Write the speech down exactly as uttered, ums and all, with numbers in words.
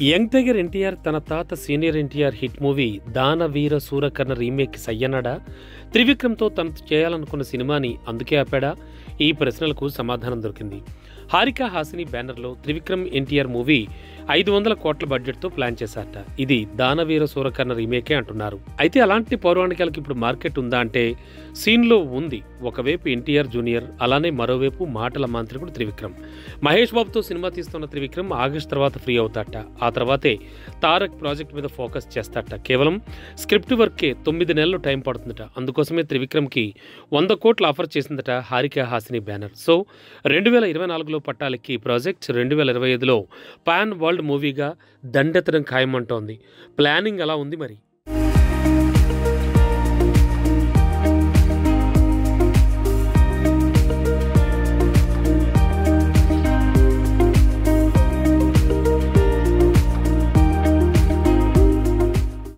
Young tiger NTR తన తాత senior NTR hit movie దాన వీర సూర కర్ణ రీమేక్ సయ్యన్నాడా? త్రివిక్రమ్తో తనతో చేయాలనుకున్న సినిమాని అందుకే ఆపాడా? ఈ ప్రశ్నలకు సమాధానం దొరికింది. హారిక హాసిని బ్యానర్లో త్రివిక్రమ్ ఎన్టీఆర్ మూవీ ఐదు వందల కోట్ల బడ్జెట్తో ప్లాన్ చేశారట. ఇది దానవీర సూరకర్ణ రీమేకే అంటున్నారు. అయితే అలాంటి పౌరాణికాలకు ఇప్పుడు మార్కెట్ ఉందా అంటే సీన్లో ఉంది. ఒకవైపు ఎన్టీఆర్ జూనియర్, అలానే మరోవైపు మాటల మాంత్రికుడు త్రివిక్రమ్. మహేష్ బాబుతో సినిమా తీస్తున్న త్రివిక్రమ్ ఆగస్టు తర్వాత ఫ్రీ అవుతాట. ఆ తర్వాతే తారక్ ప్రాజెక్ట్ మీద ఫోకస్ చేస్తాట. కేవలం స్క్రిప్ట్ వర్కే తొమ్మిది నెలలు టైం పడుతుందట. అందుకోసమే త్రివిక్రమ్కి వంద కోట్లు ఆఫర్ చేసిందట హారిక హాసిని బ్యానర్. సో రెండు వేల ఇరవై నాలుగులో పట్టాలెక్కి ప్రాజెక్ట్ రెండు వేల ఇరవై ఐదులో పాన్ వరల్డ్ మూవీగా దండెత్తడం ఖాయమంటోంది. ప్లానింగ్ అలా ఉంది మరి.